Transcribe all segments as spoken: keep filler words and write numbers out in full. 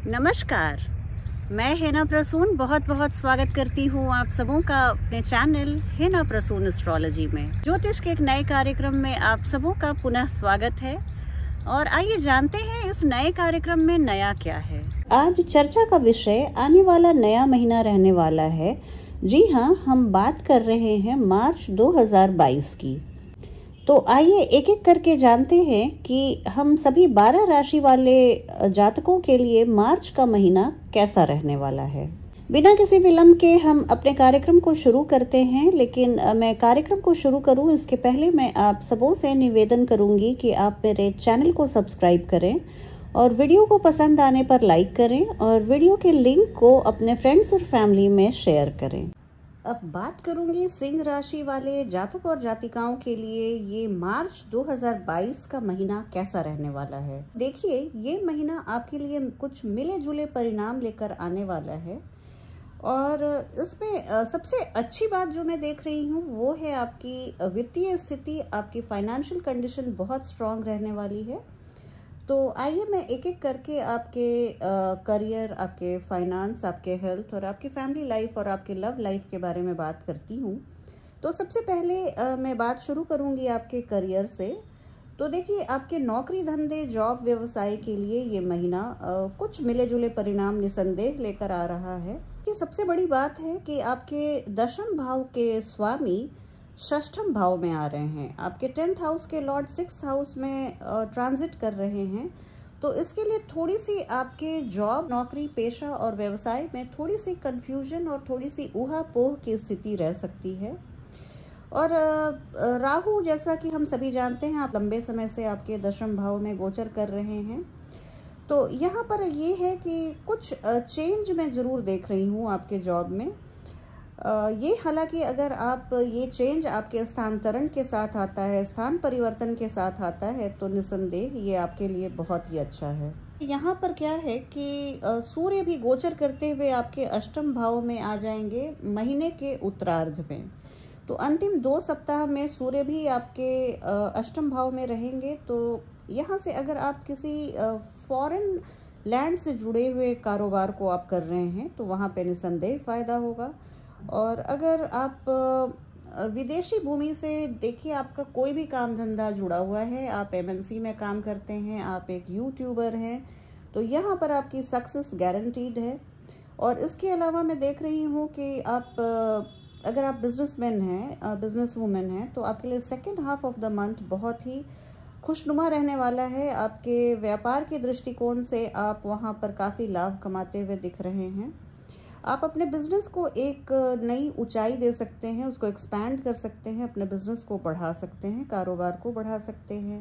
नमस्कार, मैं हेना प्रसून बहुत बहुत स्वागत करती हूँ आप सबों का अपने चैनल हेना प्रसून एस्ट्रोलॉजी में। ज्योतिष के एक नए कार्यक्रम में आप सबों का पुनः स्वागत है और आइए जानते हैं इस नए कार्यक्रम में नया क्या है। आज चर्चा का विषय आने वाला नया महीना रहने वाला है। जी हाँ, हम बात कर रहे हैं मार्च दो हज़ार बाईस की। तो आइए एक एक करके जानते हैं कि हम सभी बारह राशि वाले जातकों के लिए मार्च का महीना कैसा रहने वाला है। बिना किसी विलंब के हम अपने कार्यक्रम को शुरू करते हैं, लेकिन मैं कार्यक्रम को शुरू करूं इसके पहले मैं आप सबों से निवेदन करूंगी कि आप मेरे चैनल को सब्सक्राइब करें और वीडियो को पसंद आने पर लाइक करें और वीडियो के लिंक को अपने फ्रेंड्स और फैमिली में शेयर करें। अब बात करूंगी सिंह राशि वाले जातक और जातिकाओं के लिए ये मार्च दो हज़ार बाईस का महीना कैसा रहने वाला है। देखिए, ये महीना आपके लिए कुछ मिले जुले परिणाम लेकर आने वाला है और इसमें सबसे अच्छी बात जो मैं देख रही हूँ वो है आपकी वित्तीय स्थिति, आपकी फाइनेंशियल कंडीशन बहुत स्ट्रांग रहने वाली है। तो आइए मैं एक एक करके आपके करियर, आपके फाइनेंस, आपके हेल्थ और आपकी फैमिली लाइफ और आपके लव लाइफ के बारे में बात करती हूँ। तो सबसे पहले आ, मैं बात शुरू करूँगी आपके करियर से। तो देखिए, आपके नौकरी धंधे, जॉब, व्यवसाय के लिए ये महीना आ, कुछ मिले जुले परिणाम निसंदेह लेकर आ रहा है। कि सबसे बड़ी बात है कि आपके दशम भाव के स्वामी षष्ठम भाव में आ रहे हैं। आपके टेंथ हाउस के लॉर्ड सिक्स्थ हाउस में ट्रांजिट कर रहे हैं। तो इसके लिए थोड़ी सी आपके जॉब, नौकरी, पेशा और व्यवसाय में थोड़ी सी कंफ्यूजन और थोड़ी सी ऊहापोह की स्थिति रह सकती है। और राहु, जैसा कि हम सभी जानते हैं, आप लंबे समय से आपके दशम भाव में गोचर कर रहे हैं। तो यहाँ पर ये है कि कुछ चेंज मैं ज़रूर देख रही हूँ आपके जॉब में। Uh, ये हालांकि अगर आप ये चेंज आपके स्थानांतरण के साथ आता है, स्थान परिवर्तन के साथ आता है, तो निसंदेह ये आपके लिए बहुत ही अच्छा है। यहाँ पर क्या है कि सूर्य भी गोचर करते हुए आपके अष्टम भाव में आ जाएंगे महीने के उत्तरार्ध में। तो अंतिम दो सप्ताह में सूर्य भी आपके अष्टम भाव में रहेंगे। तो यहाँ से अगर आप किसी फॉरेन लैंड से जुड़े हुए कारोबार को आप कर रहे हैं तो वहाँ पे निसंदेह फ़ायदा होगा। और अगर आप विदेशी भूमि से, देखिए, आपका कोई भी काम धंधा जुड़ा हुआ है, आप एमएनसी में काम करते हैं, आप एक यूट्यूबर हैं, तो यहाँ पर आपकी सक्सेस गारंटीड है। और इसके अलावा मैं देख रही हूँ कि आप अगर आप बिजनेसमैन हैं, बिजनेस वूमेन हैं, तो आपके लिए second half of the month बहुत ही खुशनुमा रहने वाला है। आपके व्यापार के दृष्टिकोण से आप वहाँ पर काफ़ी लाभ कमाते हुए दिख रहे हैं। आप अपने बिजनेस को एक नई ऊंचाई दे सकते हैं, उसको एक्सपैंड कर सकते हैं, अपने बिजनेस को बढ़ा सकते हैं, कारोबार को बढ़ा सकते हैं।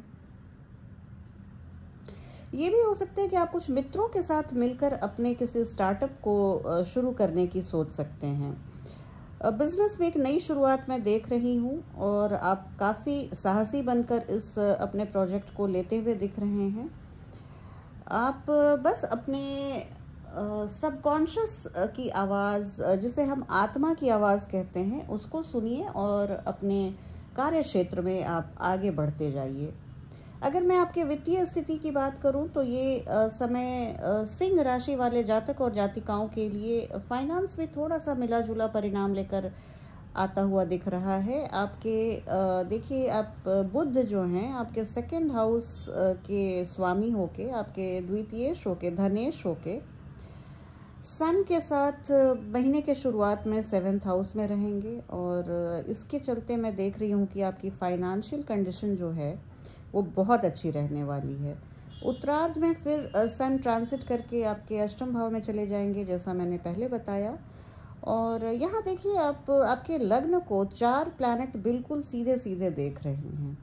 ये भी हो सकता है कि आप कुछ मित्रों के साथ मिलकर अपने किसी स्टार्टअप को शुरू करने की सोच सकते हैं। बिजनेस में एक नई शुरुआत मैं देख रही हूँ और आप काफ़ी साहसी बनकर इस अपने प्रोजेक्ट को लेते हुए दिख रहे हैं। आप बस अपने सबकॉन्शियस uh, की आवाज़, जिसे हम आत्मा की आवाज़ कहते हैं, उसको सुनिए और अपने कार्य क्षेत्र में आप आगे बढ़ते जाइए। अगर मैं आपके वित्तीय स्थिति की बात करूं तो ये uh, समय uh, सिंह राशि वाले जातक और जातिकाओं के लिए फाइनेंस में थोड़ा सा मिला जुला परिणाम लेकर आता हुआ दिख रहा है। आपके uh, देखिए, आप बुध जो हैं आपके सेकंड हाउस uh, के स्वामी होके, आपके द्वितीयेश होके, धनेश होके, सन के साथ महीने के शुरुआत में सेवेंथ हाउस में रहेंगे। और इसके चलते मैं देख रही हूँ कि आपकी फाइनेंशियल कंडीशन जो है वो बहुत अच्छी रहने वाली है। उत्तरार्ध में फिर सन ट्रांसिट करके आपके अष्टम भाव में चले जाएंगे, जैसा मैंने पहले बताया। और यहाँ देखिए, आप आपके लग्न को चार प्लैनेट बिल्कुल सीधे सीधे देख रहे हैं।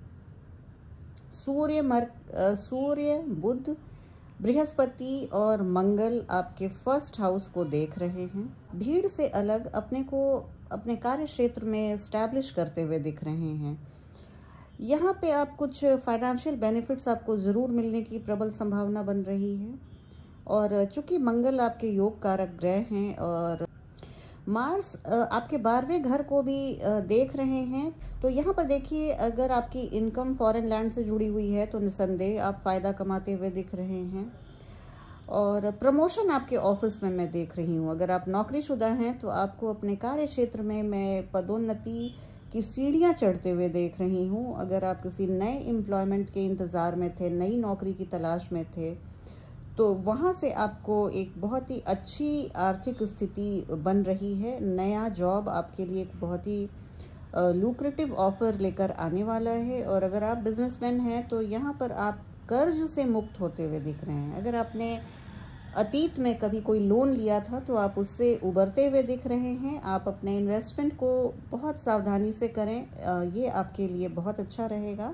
सूर्य, मर सूर्य, बुध, बृहस्पति और मंगल आपके फर्स्ट हाउस को देख रहे हैं। भीड़ से अलग अपने को अपने कार्य क्षेत्र में स्टैब्लिश करते हुए दिख रहे हैं। यहाँ पे आप कुछ फाइनेंशियल बेनिफिट्स आपको ज़रूर मिलने की प्रबल संभावना बन रही है। और चूंकि मंगल आपके योग कारक ग्रह हैं और मार्स आपके बारहवें घर को भी देख रहे हैं, तो यहाँ पर देखिए, अगर आपकी इनकम फॉरेन लैंड से जुड़ी हुई है तो निसंदेह आप फ़ायदा कमाते हुए दिख रहे हैं। और प्रमोशन आपके ऑफिस में मैं देख रही हूँ। अगर आप नौकरीशुदा हैं तो आपको अपने कार्य क्षेत्र में मैं पदोन्नति की सीढ़ियाँ चढ़ते हुए देख रही हूँ। अगर आप किसी नए एम्प्लॉयमेंट के इंतज़ार में थे, नई नौकरी की तलाश में थे, तो वहाँ से आपको एक बहुत ही अच्छी आर्थिक स्थिति बन रही है। नया जॉब आपके लिए एक बहुत ही लुक्रेटिव ऑफ़र लेकर आने वाला है। और अगर आप बिजनेसमैन हैं तो यहाँ पर आप कर्ज से मुक्त होते हुए दिख रहे हैं। अगर आपने अतीत में कभी कोई लोन लिया था तो आप उससे उबरते हुए दिख रहे हैं। आप अपने इन्वेस्टमेंट को बहुत सावधानी से करें, ये आपके लिए बहुत अच्छा रहेगा।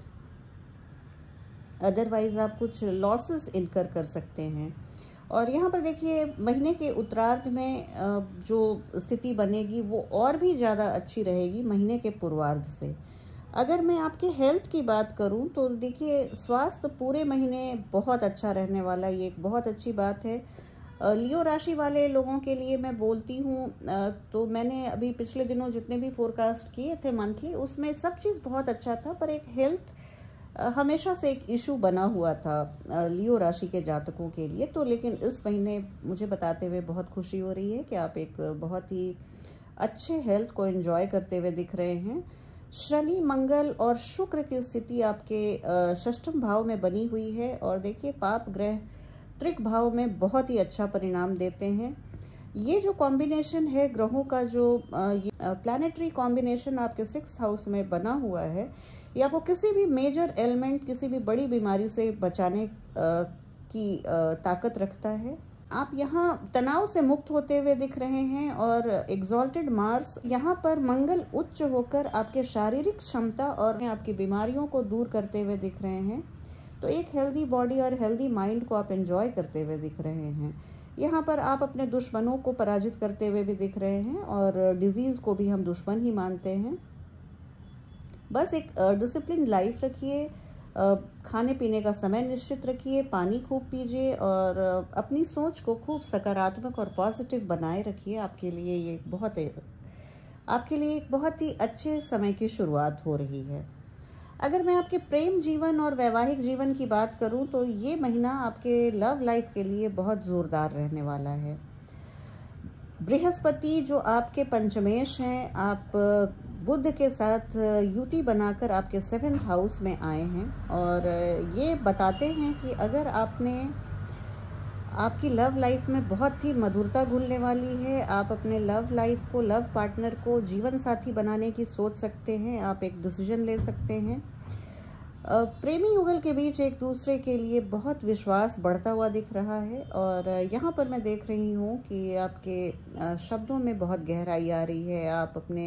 अदरवाइज़ आप कुछ लॉसेस इनकर कर सकते हैं। और यहाँ पर देखिए, महीने के उत्तरार्ध में जो स्थिति बनेगी वो और भी ज़्यादा अच्छी रहेगी महीने के पूर्वार्ध से। अगर मैं आपके हेल्थ की बात करूं तो देखिए, स्वास्थ्य पूरे महीने बहुत अच्छा रहने वाला, ये एक बहुत अच्छी बात है। लियो राशि वाले लोगों के लिए मैं बोलती हूँ, तो मैंने अभी पिछले दिनों जितने भी फोरकास्ट किए थे मंथली, उसमें सब चीज़ बहुत अच्छा था, पर एक हेल्थ हमेशा से एक इशू बना हुआ था लियो राशि के जातकों के लिए। तो लेकिन इस महीने मुझे बताते हुए बहुत खुशी हो रही है कि आप एक बहुत ही अच्छे हेल्थ को एंजॉय करते हुए दिख रहे हैं। शनि, मंगल और शुक्र की स्थिति आपके षष्ठम भाव में बनी हुई है। और देखिए, पाप ग्रह त्रिक भाव में बहुत ही अच्छा परिणाम देते हैं। ये जो कॉम्बिनेशन है ग्रहों का, जो प्लैनेटरी कॉम्बिनेशन आपके सिक्स हाउस में बना हुआ है, ये आपको किसी भी मेजर एलिमेंट, किसी भी बड़ी बीमारी से बचाने आ, की आ, ताकत रखता है। आप यहाँ तनाव से मुक्त होते हुए दिख रहे हैं। और एग्जॉल्टेड मार्स यहाँ पर मंगल उच्च होकर आपके शारीरिक क्षमता और आपकी बीमारियों को दूर करते हुए दिख रहे हैं। तो एक हेल्दी बॉडी और हेल्दी माइंड को आप एंजॉय करते हुए दिख रहे हैं। यहाँ पर आप अपने दुश्मनों को पराजित करते हुए भी दिख रहे हैं, और डिजीज़ को भी हम दुश्मन ही मानते हैं। बस एक डिसिप्लिन लाइफ रखिए, खाने पीने का समय निश्चित रखिए, पानी खूब पीजिए और अपनी सोच को खूब सकारात्मक और पॉजिटिव बनाए रखिए। आपके लिए ये बहुत आपके लिए एक बहुत ही अच्छे समय की शुरुआत हो रही है। अगर मैं आपके प्रेम जीवन और वैवाहिक जीवन की बात करूं तो ये महीना आपके लव लाइफ के लिए बहुत ज़ोरदार रहने वाला है। बृहस्पति जो आपके पंचमेश हैं, आप बुध के साथ युति बनाकर आपके सेवेंथ हाउस में आए हैं। और ये बताते हैं कि अगर आपने आपकी लव लाइफ में बहुत ही मधुरता घुलने वाली है, आप अपने लव लाइफ को, लव पार्टनर को जीवन साथी बनाने की सोच सकते हैं। आप एक डिसीजन ले सकते हैं। प्रेमी युगल के बीच एक दूसरे के लिए बहुत विश्वास बढ़ता हुआ दिख रहा है। और यहाँ पर मैं देख रही हूँ कि आपके शब्दों में बहुत गहराई आ रही है। आप अपने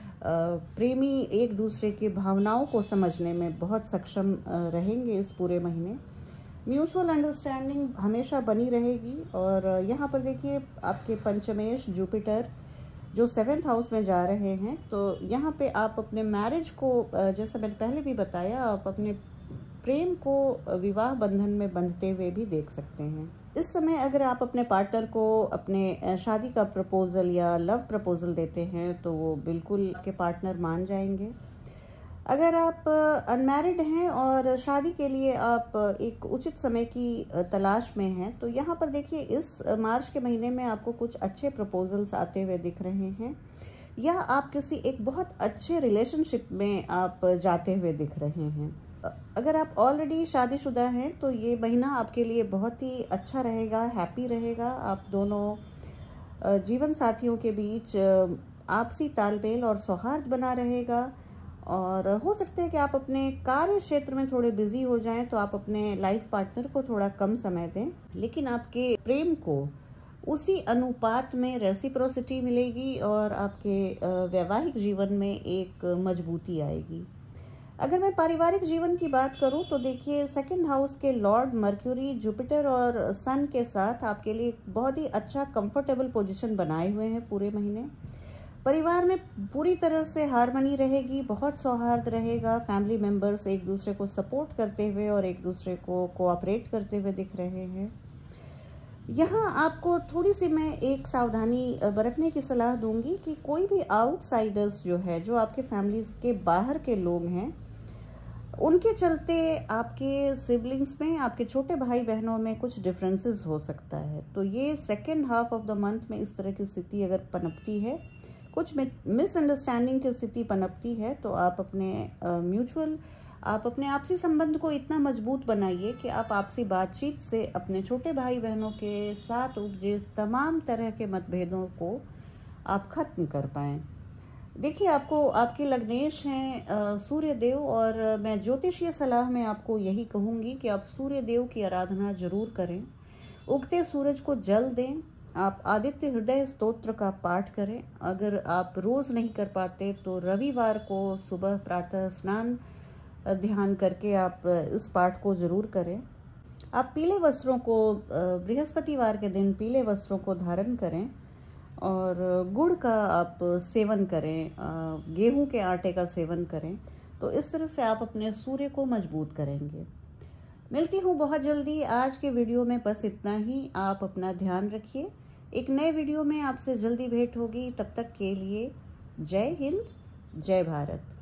प्रेमी एक दूसरे की भावनाओं को समझने में बहुत सक्षम रहेंगे इस पूरे महीने। म्यूचुअल अंडरस्टैंडिंग हमेशा बनी रहेगी। और यहाँ पर देखिए, आपके पंचमेश जुपिटर जो सेवेंथ हाउस में जा रहे हैं, तो यहाँ पे आप अपने मैरिज को, जैसा मैंने पहले भी बताया, आप अपने प्रेम को विवाह बंधन में बंधते हुए भी देख सकते हैं। इस समय अगर आप अपने पार्टनर को अपने शादी का प्रपोजल या लव प्रपोजल देते हैं तो वो बिल्कुल आपके पार्टनर मान जाएंगे। अगर आप अनमैरिड हैं और शादी के लिए आप एक उचित समय की तलाश में हैं, तो यहाँ पर देखिए, इस मार्च के महीने में आपको कुछ अच्छे प्रपोजल्स आते हुए दिख रहे हैं, या आप किसी एक बहुत अच्छे रिलेशनशिप में आप जाते हुए दिख रहे हैं। अगर आप ऑलरेडी शादीशुदा हैं तो ये महीना आपके लिए बहुत ही अच्छा रहेगा, हैप्पी रहेगा। आप दोनों जीवन साथियों के बीच आपसी तालमेल और सौहार्द बना रहेगा। और हो सकता है कि आप अपने कार्य क्षेत्र में थोड़े बिजी हो जाएं, तो आप अपने लाइफ पार्टनर को थोड़ा कम समय दें, लेकिन आपके प्रेम को उसी अनुपात में रेसिप्रोसिटी मिलेगी और आपके वैवाहिक जीवन में एक मजबूती आएगी। अगर मैं पारिवारिक जीवन की बात करूं तो देखिए, सेकंड हाउस के लॉर्ड मर्क्यूरी जुपिटर और सन के साथ आपके लिए बहुत ही अच्छा कंफर्टेबल पोजीशन बनाए हुए हैं पूरे महीने। परिवार में पूरी तरह से हार्मनी रहेगी, बहुत सौहार्द रहेगा। फैमिली मेंबर्स एक दूसरे को सपोर्ट करते हुए और एक दूसरे को कोऑपरेट करते हुए दिख रहे हैं। यहाँ आपको थोड़ी सी मैं एक सावधानी बरतने की सलाह दूंगी कि कोई भी आउटसाइडर्स जो है, जो आपके फैमिली के बाहर के लोग हैं, उनके चलते आपके सिबलिंग्स में, आपके छोटे भाई बहनों में कुछ डिफरेंसेस हो सकता है। तो ये second half of the month में इस तरह की स्थिति अगर पनपती है, कुछ मिसअंडरस्टैंडिंग की स्थिति पनपती है, तो आप अपने म्यूचुअल uh, आप अपने आपसी संबंध को इतना मजबूत बनाइए कि आप आपसी बातचीत से अपने छोटे भाई बहनों के साथ उपजे तमाम तरह के मतभेदों को आप खत्म कर पाएँ। देखिए, आपको आपके लग्नेश हैं सूर्य देव, और मैं ज्योतिषीय सलाह में आपको यही कहूँगी कि आप सूर्य देव की आराधना जरूर करें। उगते सूरज को जल दें। आप आदित्य हृदय स्तोत्र का पाठ करें। अगर आप रोज़ नहीं कर पाते तो रविवार को सुबह प्रातः स्नान ध्यान करके आप इस पाठ को ज़रूर करें। आप पीले वस्त्रों को, बृहस्पतिवार के दिन पीले वस्त्रों को धारण करें और गुड़ का आप सेवन करें, गेहूं के आटे का सेवन करें। तो इस तरह से आप अपने सूर्य को मजबूत करेंगे। मिलती हूँ बहुत जल्दी। आज के वीडियो में बस इतना ही। आप अपना ध्यान रखिए। एक नए वीडियो में आपसे जल्दी भेंट होगी। तब तक के लिए जय हिंद, जय भारत।